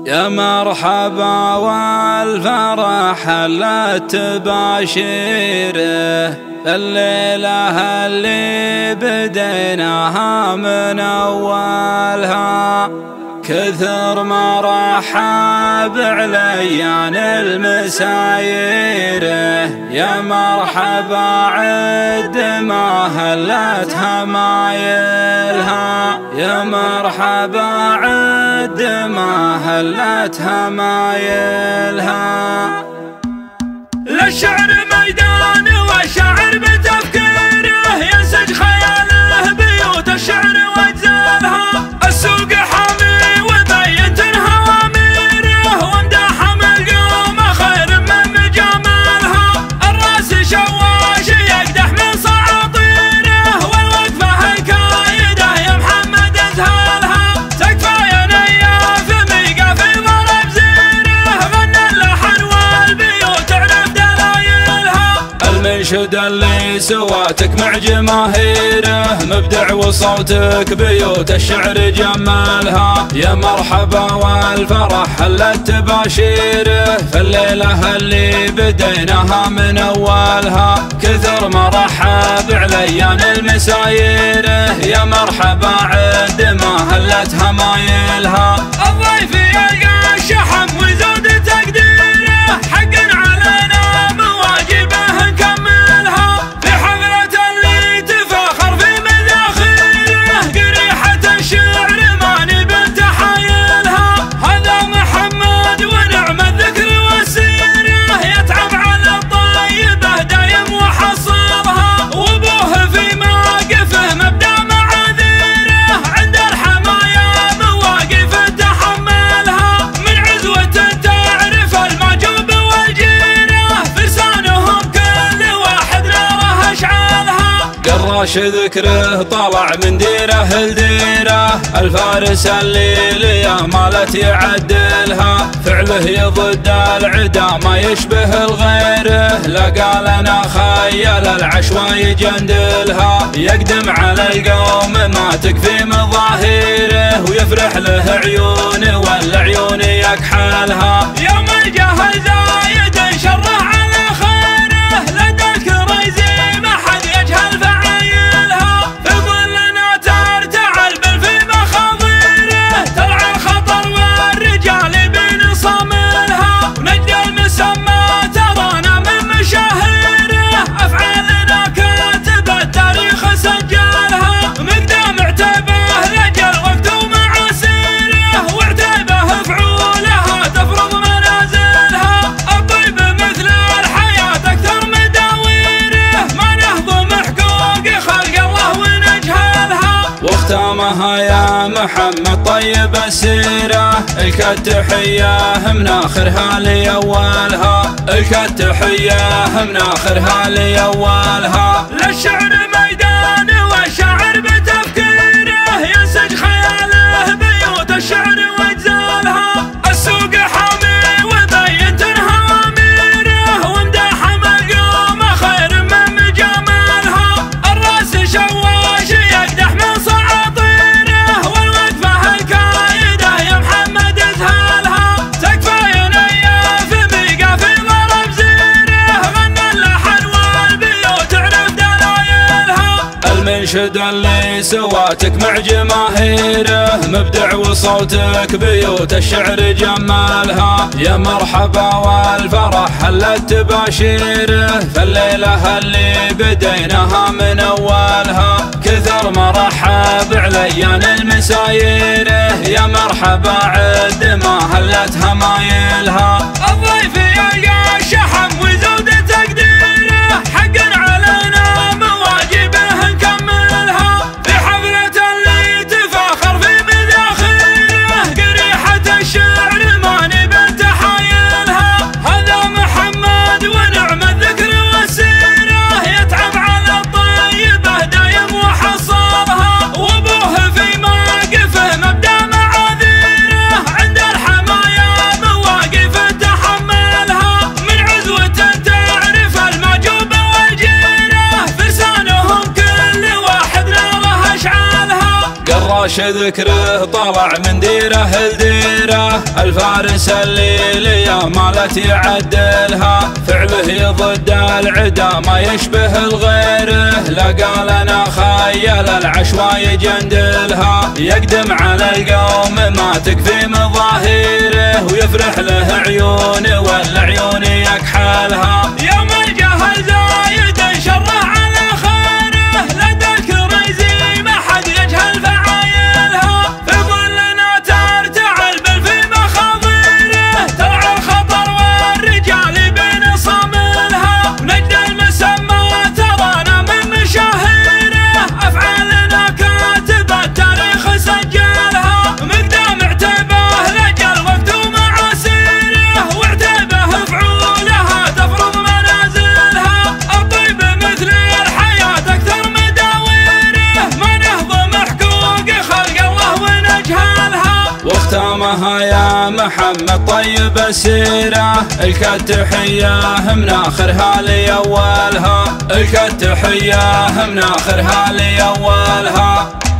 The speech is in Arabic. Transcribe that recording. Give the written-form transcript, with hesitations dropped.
يا مرحبا والفرح حلت باشيره، الليلة اللي بديناها من أولها كثر ما رحب عليان المسايره. يا مرحبا عد ما هلت همايلها، يا مرحبا عد ما هلت همايلها. للشعر ميدان والشاعر بتفكيره ينسج خياله بيوت الشعر واجزالها. السوق حامي وبين هواميره وامداح القوم خير من مجاملها. الراس شواش يقدح من صعاطيره والوقفه الكايده يا محمد ازهالها. تكفى يا نياف ميقى في ضرب زيره، غنى اللحن والبيوت تعرف دلايلها. المنشد اللي سواتك مع جماهيره مبدع وصوتك بيوت الشعر جمالها. يا مرحبا والفرح حلت باشيره، فالليلة اللي بديناها من أولها كثر ما رحب عليان المسايره. يا مرحبا عد ما هلت همايلها. الضيف يلقى الشحم وزود تقديره، حق علينا مواجبه نكملها. في حفلة اللي تفاخر في مذاخيره، قريحة الشعر ما نبي تحايلها. هذا محمد ونعم الذكر والسيره، يتعب على الطيبه دايم وحصلها. وابوه في موقفه مبدا معاذيره، عند الحمايا مواقف تحملها. من عزوة تعرف المعجوب والجيره، فرسانهم كل واحد ناره اشعالها. قراش ذكره طلع من ديره لديره، الفارس اللي ليامالت يعدلها. فعله يضد العدا ما يشبه الغيره، لقى لنا خيل العشوى يجندلها. يقدم على القوم ما تكفي مظاهره، ويفرح له عيونه والعيون يكحلها. يوم الجهل زايد شره على خيره، لدى كريزي ما حد يجهل فعايلها. في ظلنا ترتعل في مخاضيره، ترعى الخطر والرجال بين صاملها. ونجد المسمى ترانا من مشاهيره، افعالنا كاتب التاريخ سجلها. مقدام اعتبه لجل وقت ومعاسيره، واعتبه فعولها تفرض منازلها. الطيب مثل الحياة اكثر مداويره، ما نهضم حقوق خلق الله ونجهلها. واختامها يا محمد طيب السيره، الك التحيه من اخرها لاولها، الك التحيه من اخرها لاولها. للشعر ميدان والشاعر بتفكيره، ينسج خياله بيوت الشعر واجزالها. السوق حامي وبين هواميره، وامداح القوم خير من مجاملها. الراس شواش يقدح من صعاطيره، والوقفه الكايده يا محمد ازهالها. تكفى يا نياف ميقى في ضرب زيره، غنى اللحن والبيوت تعرف دلايلها. المنشد اللي سواتك مع جماهيره مبدع وصوتك بيوت الشعر جمالها. يا مرحبا والفرح حلت باشيره، فالليلة اللي بديناها من أولها كثر ما رحب عليان المسايره. يا مرحبا عد ما هلت همايلها. الضيف يلقى الشحم وزود تقديره، حق علينا مواجبه نكملها. في حفلة اللي تفاخر في مذاخيره، قريحة الشعر ما نبي تحايلها. هذا محمد ونعم الذكر والسيره، يتعب على الطيبه دايم وحصلها. وابوه في موقفه مبدا معاذيره، عند الحمايا مواقف تحملها. ذكره طلع من ديره لديره، الفارس اللي ليا مالت يعدلها، فعله يضد العدا ما يشبه الغيره، لا قال انا خيل العشواء جندلها، يقدم على القوم ما تكفي مظاهره، ويفرح له عيونه والعيون يكحلها. يوم الجهل زايد شره على خيره، لدى الكريزي ما حد يجهل فعايلها، في ظلنا ترتعل بل في مخاضيره، ترعى الخطر والرجال بين صاملها، ونجد المسمى ترانا من مشاهيره، افعالنا كاتب التاريخ سجلها، مقدام اعتبه لجل وقت ومعاسيره، واعتبه فعولها تفرض منازلها، الطيب مثل الحياة اكثر مداويره، ما نهضم حقوق خلق الله ونجهلها. واختامها يا محمد طيب السيرة، الك التحية من آخرها لأولها، الك التحية من آخرها لأولها.